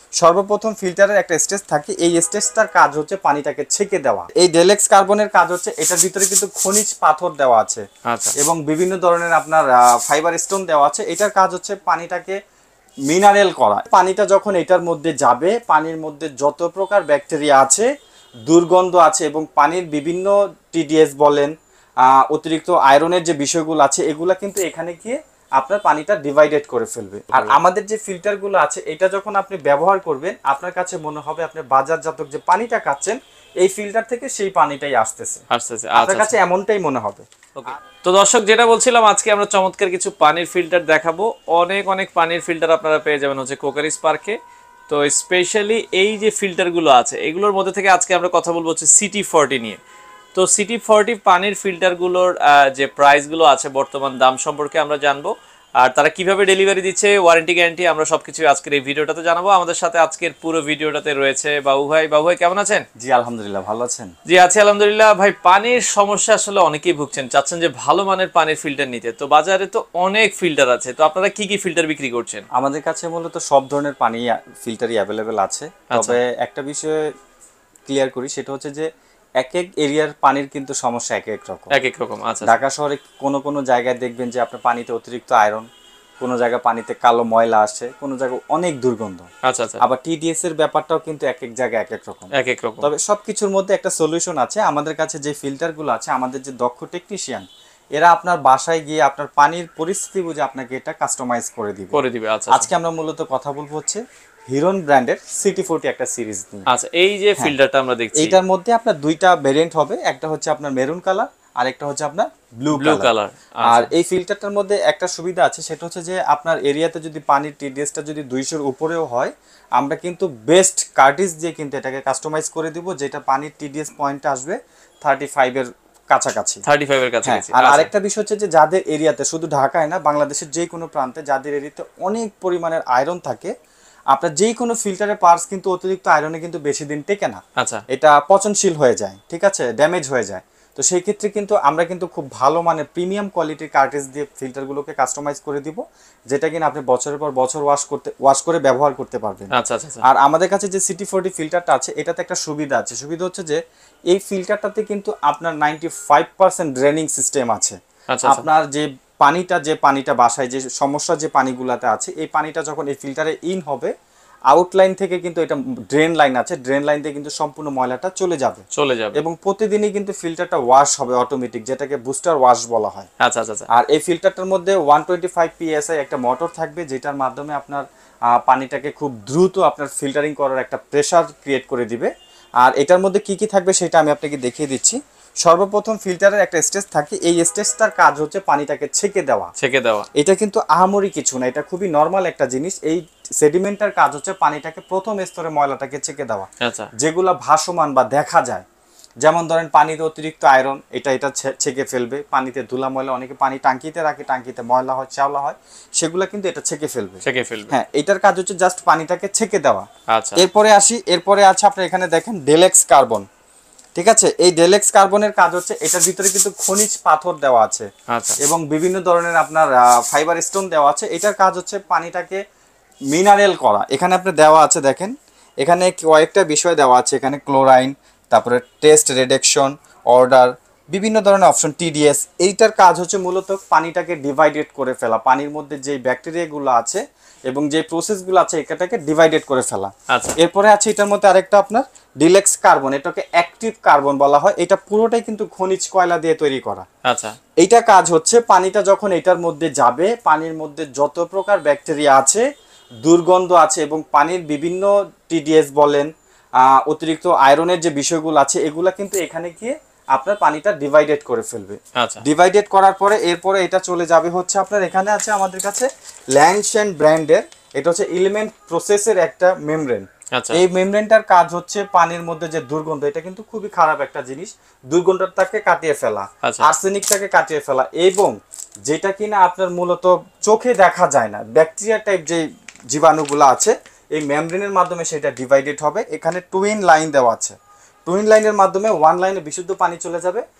সর্বপ্রথম ফিল্টারের একটা স্টেজ থাকে, এই স্টেজটার কাজ হচ্ছে পানিটাকে ছেঁকে দেওয়া। এই ডেলেক্স কার্বনের কাজ হচ্ছে এটার ভিতরে কিন্তু খনিজ পাথর দেওয়া আছে এবং বিভিন্ন ধরনের আপনার ফাইবার স্টোন দেওয়া আছে। এটার কাজ হচ্ছে পানিটাকে মিনারেল করা। পানিটা যখন এটার মধ্যে যাবে, পানির মধ্যে যত প্রকার ব্যাকটেরিয়া আছে, দুর্গন্ধ আছে এবং পানির বিভিন্ন টিডিএস বলেন, অতিরিক্ত আয়রনের যে বিষয়গুলো আছে, এগুলা কিন্তু এখানে গিয়ে আপনার পানিটা ডিভাইডেড করে ফেলবে। আর আমাদের যে ফিল্টারগুলো আছে, এটা যখন আপনি ব্যবহার করবেন, আপনার কাছে মনে হবে আপনি বাজারজাত যে পানিটা খাচ্ছেন এই ফিল্টার থেকে সেই পানিটাই আসতেছে। আপনার কাছে এমনটাই মনে হবে। তো দর্শক, যেটা বলছিলাম, আজকে আমরা চমৎকার কিছু পানির ফিল্টার দেখাবো। অনেক অনেক পানির ফিল্টার আপনারা পেয়ে যাবেন হচ্ছে ক্রকারিজ পার্কে। তো স্পেশালি এই যে ফিল্টারগুলো আছে, এগুলোর মধ্যে থেকে আজকে আমরা কথা বলবো হচ্ছে CT40 নিয়ে। তো CT40 পানির ফিল্টারগুলোর যে প্রাইসগুলো আছে, বর্তমান দাম সম্পর্কে আমরা জানবো, আর তারা কিভাবে ডেলিভারি দিচ্ছে, ওয়ারেন্টি গ্যারান্টি, আমরা সবকিছু আজকের এই ভিডিওটাতে জানাবো। আমাদের সাথে আজকের পুরো ভিডিওটাতে রয়েছে বাবু ভাই। বাবু ভাই, কেমন আছেন? জি আলহামদুলিল্লাহ, ভালো আছেন? জি আছি আলহামদুলিল্লাহ। ভাই, পানির সমস্যা আসলে অনেকেই ভুগছেন, চাচ্ছেন যে ভালো মানের পানির ফিল্টার নিতে। তো বাজারে তো অনেক ফিল্টার আছে, তো আপনারা কি কি ফিল্টার বিক্রি করছেন? আমাদের কাছে মূলত সব ধরনের পানি ফিল্টারই অ্যাভেলেবেল আছে। তবে একটা বিষয় ক্লিয়ার করি, সেটা হচ্ছে যে এক এক এরিয়ার পানির কিন্তু সমস্যা এক এক রকম। আচ্ছা, ঢাকা শহরে কোনো জায়গায় দেখবেন যে আপনার পানিতে অতিরিক্ত আয়রন, কোনো জায়গায় পানিতে কালো ময়লা আসে, কোনো জায়গায় অনেক দুর্গন্ধ। আচ্ছা। আবার টিডিএস এর ব্যাপারটাও কিন্তু এক এক জায়গায় এক এক রকম। তবে সবকিছুর মধ্যে একটা সলিউশন আছে। আমাদের কাছে যে ফিল্টারগুলো আছে, আমাদের যে দক্ষ টেকনিশিয়ান, এরা আপনার বাসায় গিয়ে আপনার পানির পরিস্থিতি বুঝে আপনাকে এটা কাস্টমাইজ করে দিবে। আজকে আমরা মূলত কথা বলবো হচ্ছে হিরন ব্র্যান্ডের CT40 একটা সিরিজ নিয়ে। আচ্ছা, এই যে ফিল্টারটা আমরা দেখছি, এইটার মধ্যে আপনার দুইটা ভেরিয়েন্ট হবে। একটা হচ্ছে আপনার মেরুন কালার আর একটা হচ্ছে আপনার ব্লু কালার। আর এই ফিল্টারটার মধ্যে একটা সুবিধা আছে, সেটা হচ্ছে যে আপনার এরিয়াতে যদি পানির টিডিএসটা যদি 200-র উপরেও হয়, আমরা কিন্তু বেস্ট কার্টিজ দিয়ে কিন্তু এটাকে কাস্টমাইজ করে দিব, যেটা পানির টিডিএস পয়েন্ট আসবে 35 এর কাছাকাছি। আর আরেকটা বিষয় হচ্ছে যে যাদের এরিয়াতে, শুধু ঢাকায় না, বাংলাদেশের যে কোনো প্রান্তে যাদের এরিয়াতে অনেক পরিমাণের আয়রন থাকে, আপনার যে কোনো ফিল্টারের পার্টস কিন্তু অতিরিক্ত আয়রনে কিন্তু বেশি দিন টেকে না। আচ্ছা, এটা পচনশীল হয়ে যায়, ঠিক আছে, ড্যামেজ হয়ে যায়। তো সেই ক্ষেত্রে কিন্তু আমরা কিন্তু খুব ভালো মানের প্রিমিয়াম কোয়ালিটির কার্টেজ দিয়ে ফিল্টারগুলোকে কাস্টমাইজ করে দিব, যেটা কিনা আপনি বছরের পর বছর ওয়াশ করে ব্যবহার করতে পারবেন। আচ্ছা। আর আমাদের কাছে যে CT40 ফিল্টারটা আছে, এটাতে একটা সুবিধা আছে। সুবিধা হচ্ছে যে এই ফিল্টারটাতে কিন্তু আপনার 95% ড্রেনিং সিস্টেম আছে। আপনার যে পানিটা বাসায় যে সমস্যা যে পানিগুলাতে আছে, এই পানিটা যখন এই ফিল্টারে ইন হবে, আউটলাইন থেকে কিন্তু এটা ড্রেন লাইন আছে, ড্রেন লাইন দিয়ে কিন্তু সম্পূর্ণ ময়লাটা চলে যাবে এবং প্রতিদিনই কিন্তু ফিল্টারটা ওয়াশ হবে অটোমেটিক, যেটাকে বুস্টার ওয়াশ বলা হয়। আচ্ছা। আর এই ফিল্টারটার মধ্যে 125 PSI একটা মোটর থাকবে, যেটার মাধ্যমে আপনার পানিটাকে খুব দ্রুত আপনার ফিল্টারিং করার একটা প্রেসার ক্রিয়েট করে দিবে। আর এটার মধ্যে কি কি থাকবে সেটা আমি আপনাকে দেখিয়ে দিচ্ছি। সর্বপ্রথম ফিল্টারের একটা স্টেজ থাকে, এই স্টেজটার কাজ হচ্ছে পানিটাকে ছেঁকে দেওয়া। এটা কিন্তু আহামরি কিছু না, এটা খুবই নরমাল একটা জিনিস। এই সেডিমেন্টের কাজ হচ্ছে পানিটাকে প্রথম স্তরে ময়লাটাকে ছেঁকে দেওয়া, যেগুলা ভাসমান বা দেখা যায়। যেমন ধরেন পানিতে অতিরিক্ত আয়রন, এটা ছেঁকে ফেলবে। পানিতে ধুলা ময়লা, অনেকে পানি টাঙ্কিতে রাখে, টাঙ্কিতে ময়লা হয়, শ্যাওলা হয়, সেগুলা কিন্তু এটা ছেঁকে ফেলবে। হ্যাঁ, এটার কাজ হচ্ছে জাস্ট পানিটাকে ছেঁকে দেওয়া। এরপরে আছে আপনার এখানে দেখেন ডেলেক্স কার্বন, ঠিক আছে। এই ডেলেক্স কার্বনের কাজ হচ্ছে এটার ভিতরে কিন্তু খনিজ পাথর দেওয়া আছে এবং বিভিন্ন ধরনের আপনার ফাইবার স্টোন দেওয়া আছে। এটার কাজ হচ্ছে পানিটাকে মিনারেল করা। এখানে আপনি দেওয়া আছে, দেখেন এখানে কয়েকটা বিষয় দেওয়া আছে। এখানে ক্লোরাইন, তারপরে টেস্ট রিডাকশন, অর্ডার, বিভিন্ন ধরনের অপশন, টিডিএস। এইটার কাজ হচ্ছে মূলত পানিটাকে ডিভাইডেড করে ফেলা, পানির মধ্যে যে ব্যাকটেরিয়াগুলো আছে এবং যে প্রসেসগুলো আছে এটাকে ডিভাইডেড করে ফেলা। এরপরে আছে এটার মধ্যে আরেকটা আপনার ডিলেক্স কার্বন, এটাকে অ্যাক্টিভ কার্বন বলা হয়। এটা পুরোটাই কিন্তু খনিজ কয়লা দিয়ে তৈরি করা। এইটা কাজ হচ্ছে পানিটা যখন এটার মধ্যে যাবে, পানির মধ্যে যত প্রকার ব্যাকটেরিয়া আছে, দুর্গন্ধ আছে এবং পানির বিভিন্ন টিডিএস বলেন, অতিরিক্ত আয়রনের যে বিষয়গুলো আছে, এগুলা কিন্তু এখানে গিয়ে আপনার পানিটা ডিভাইডেড করে ফেলবে। ডিভাইডেড করার পরে এরপরে এটা চলে যাবে হচ্ছে আপনার, এখানে আছে আমাদের কাছে ল্যান্ডশেন ব্র্যান্ডের, এটা হচ্ছে এলিমেন্ট প্রসেসের একটা মেমব্রেন। এই মেমব্রেনটার কাজ হচ্ছে পানির মধ্যে যে দুর্গন্ধ, এটা কিন্তু খুবই খারাপ একটা জিনিস, দুর্গন্ধটাকে কাটিয়ে ফেলা, আর্সেনিকটাকে কাটিয়ে ফেলা, এবং যেটা কিনা আপনার মূলত চোখে দেখা যায় না, ব্যাকটেরিয়া টাইপ যে জীবাণুগুলো আছে, এই মেমব্রেনের মাধ্যমে সেটা ডিভাইডেড হবে। এখানে টুইন লাইন দেওয়া আছে, টুইন লাইনের মাধ্যমে ওয়ান লাইনে বিশুদ্ধ পানি চলে যাবে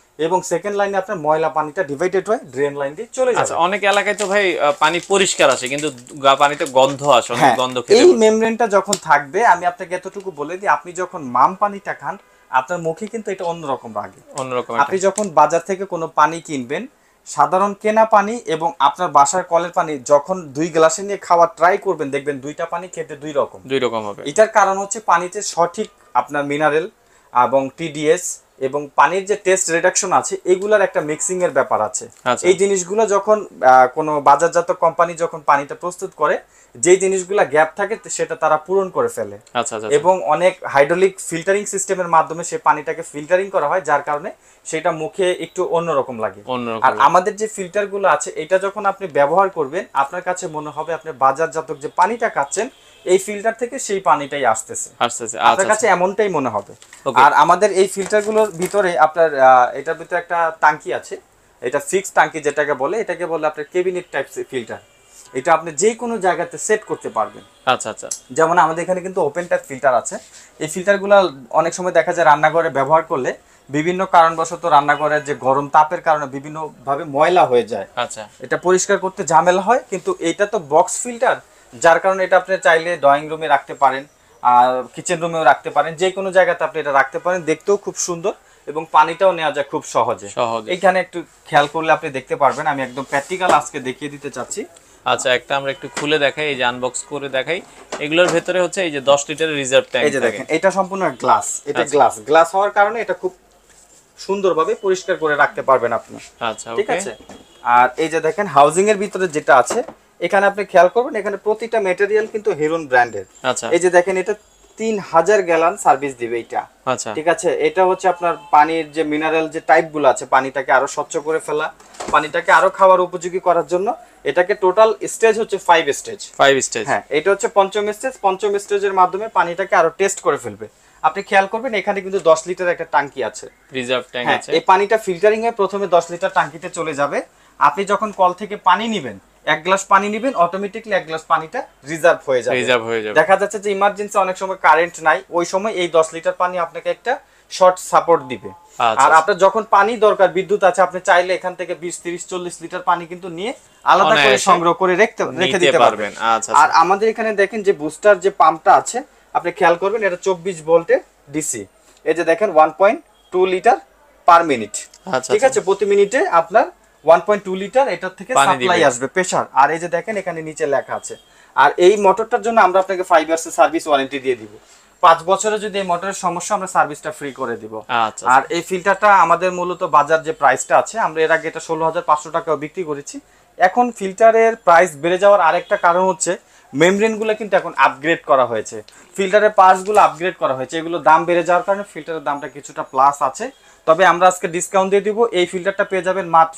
এবং সেকেন্ড লাইনে আপনার ময়লা পানিটা ডিভাইডেড হয় ড্রেন লাইন দিয়ে চলে যাবে। আচ্ছা, অনেক এলাকায় তো ভাই পানি পরিষ্কার আসে কিন্তু পানিতে গন্ধ আসে, অনেক হ্যাঁ, গন্ধ খেতে এই পারে। মেমব্রেনটা যখন থাকবে, আমি আপনাকে এতটুকু বলে দিই, আপনি যখন মাম পানিটা খান আপনার মুখে কিন্তু এটা অন্যরকম লাগে। অন্যরকম আপনি যখন বাজার থেকে কোনো পানি কিনবেন, সাধারণ কেনা পানি এবং আপনার বাসার কলের পানি যখন 2 গ্লাসে নিয়ে খাওয়া ট্রাই করবেন, দেখবেন দুইটা পানি খেতে দুই রকম হবে। এটার কারণ হচ্ছে পানিতে সঠিক আপনার মিনারেল এবং টিডিএস এবং পানির যে টেস্ট রিডাকশন আছে এগুলার একটা মিক্সিং এর ব্যাপার আছে। এই জিনিসগুলো যখন কোনো বাজারজাত কোম্পানি যখন পানিটা প্রস্তুত করে, যে জিনিসগুলো গ্যাপ থাকে সেটা তারা পূরণ করে ফেলে। এবং অনেক হাইড্রোলিক ফিল্টারিং সিস্টেমের মাধ্যমে সেই পানিটাকে ফিল্টারিং করা হয়, যার কারণে সেটা মুখে একটু অন্যরকম লাগে। আর আমাদের যে ফিল্টারগুলো আছে এটা যখন আপনি ব্যবহার করবেন, আপনার কাছে মনে হবে আপনি বাজারজাত যে পানিটা খাচ্ছেন এই ফিল্টার থেকে সেই পানিটাই আসতেছে, আপনার কাছে এমনটাই মনে হবে। আর আমাদের এই ফিল্টারগুলোর ভিতরে আপনার এটার ভিতরে একটা টাঙ্কি আছে, এটা ফিক্সড টাঙ্কি যেটাকে বলে, এটাকে বলে আপনার ক্যাবিনেট টাইপ ফিল্টার। এটা আপনি যে কোনো জায়গাতে সেট করতে পারবেন। যেমন আমাদের এখানে কিন্তু ওপেন টাইপ ফিল্টার আছে। এই ফিল্টারগুলো অনেক সময় দেখা যায় রান্নাঘরে ব্যবহার করলে বিভিন্ন কারণবশত রান্নাঘরের যে গরম তাপের কারণে বিভিন্ন ভাবে ময়লা হয়ে যায়, এটা পরিষ্কার করতে ঝামেলা হয়। কিন্তু এটা তো বক্স ফিল্টার, যার কারণে এটা আপনি চাইলে ড্রয়িং রুমে রাখতে পারেন, আর কিচেন রুমেও রাখতে পারেন, যে কোনো জায়গাতে আপনি এটা রাখতে পারেন। দেখতেও খুব সুন্দর এবং পানিটাও নেওয়া যায় খুব সহজে। এইখানে একটু খেয়াল করলে আপনি দেখতে পারবেন, আমি একদম প্র্যাকটিক্যাল আজকে দেখিয়ে দিতে চাচ্ছি। আচ্ছা, একটা আমরা একটু খুলে দেখাই, এই যে আনবক্স করে দেখাই। এগুলোর ভেতরে হচ্ছে এই যে 10 লিটারের রিজার্ভ ট্যাঙ্ক। এই যে দেখেন, এটা সম্পূর্ণ গ্লাস, এটা গ্লাস হওয়ার কারণে এটা খুব সুন্দরভাবে পরিষ্কার করে রাখতে পারবেন আপনি। আচ্ছা, ঠিক আছে। আর এই যে দেখেন হাউজিং এর ভিতরে যেটা আছে, এখানে আপনি খেয়াল করবেন, এখানে প্রতিটা ম্যাটেরিয়াল কিন্তু হেরন ব্র্যান্ডের। এই যে দেখেন, এটা 3000 গ্যালন সার্ভিস দিবে এটা। ঠিক আছে। এটা হচ্ছে আপনার পানির যে মিনারেল যে টাইপগুলো আছে, পানিটাকে আরো স্বচ্ছ করে ফেলা, পানিটাকে আরো খাওয়ার উপযোগী করার জন্য। এটাকে টোটাল স্টেজ হচ্ছে 5 স্টেজ। হ্যাঁ, এটা হচ্ছে পঞ্চম স্টেজ। পঞ্চম স্টেজের মাধ্যমে পানিটাকে আরো টেস্ট করে ফেলবে। আপনি খেয়াল করবেন এখানে কিন্তু 10 লিটার একটা টাঙ্কি আছে, রিজার্ভ ট্যাঙ্ক আছে। এই পানিটা ফিল্টারিং হয়ে প্রথমে 10 লিটার টাঙ্কিতে চলে যাবে। আপনি যখন কল থেকে পানি নেবেন, 1 গ্লাস পানি নেবেন, অটোমেটিক্যালি 1 গ্লাস পানিটা রিজার্ভ হয়ে যাবে। দেখা যাচ্ছে যে ইমার্জেন্সি অনেক সময় কারেন্ট নাই, ওই সময় এই 10 লিটার পানি আপনাকে একটা শর্ট সাপোর্ট দিবে। আর আপনার যখন পানি দরকার, বিদ্যুৎ আছে, আপনি চাইলে এখান থেকে 20, 30, 40 লিটার পানি কিন্তু নিয়ে আলাদা করে সংগ্রহ করে রেখে দিতে পারবেন। আর আমাদের এখানে দেখেন যে বুস্টার যে পাম্পটা আছে, আপনি খেয়াল করবেন, এটা 24 ভোল্টের ডিসি। এই যে দেখেন 1.2 লিটার পার মিনিট। ঠিক আছে, প্রতি মিনিটে আপনার 1.2 লিটার এটার থেকে সাপ্লাই আসবে প্রেসার। আর এই যে দেখেন এখানে নিচে লেখা আছে। আর এই মোটরটার জন্য আমরা আপনাকে 5 ইয়ার্সের সার্ভিস ওয়ারেন্টি দিয়ে দিব। 5 বছরে যদি এই মোটরের সমস্যা, আমরা সার্ভিসটা ফ্রি করে দিব। আর এই ফিল্টারটা আমাদের মূলত বাজার যে প্রাইসটা আছে, আমরা এর আগে এটা 16,500 টাকাও বিক্রি করেছি। এখন ফিল্টারের প্রাইস বেড়ে যাওয়ার আরেকটা কারণ হচ্ছে মেমব্রেনগুলো কিন্তু এখন আপগ্রেড করা হয়েছে, ফিল্টারের পার্টসগুলো আপগ্রেড করা হয়েছে। এগুলো দাম বেড়ে যাওয়ার কারণে ফিল্টারের দামটা কিছুটা প্লাস আছে। তবে আমরা আজকে ডিসকাউন্ট দিয়ে দিব, এই ফিল্টারটা পেয়ে যাবেন মাত্র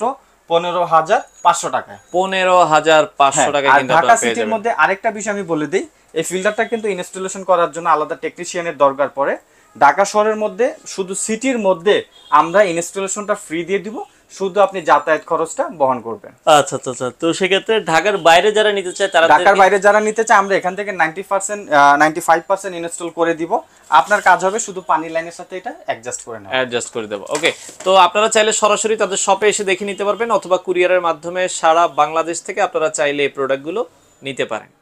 15,500 টাকায়। 15,500 টাকায় কিন্তু ঢাকা সিটির মধ্যে আরেকটা বিষয় আমি বলে দিই, এই ফিল্টারটা কিন্তু ইনস্টলেশন করার জন্য আলাদা টেকনিশিয়ানের দরকার পড়ে। ঢাকা শহরের মধ্যে শুধু সিটির মধ্যে আমরা ইনস্টলেশনটা ফ্রি দিয়ে দিব, শুধু আপনি যাতায়াত খরচটা বহন করবেন। আচ্ছা আচ্ছা আচ্ছা। তো সেক্ষেত্রে ঢাকার বাইরে যারা নিতে চায়, তারা ঢাকার বাইরে যারা নিতে চায়, আমরা এখান থেকে 95% ইনস্টল করে দিব। আপনার কাজ হবে শুধু পানি লাইনের সাথে এটা অ্যাডজাস্ট করে দেব। ওকে, তো আপনারা চাইলে সরাসরি তাদের শপে এসে দেখে নিতে পারবেন, অথবা কুরিয়ারের মাধ্যমে সারা বাংলাদেশ থেকে আপনারা চাইলে এই প্রোডাক্টগুলো নিতে পারেন।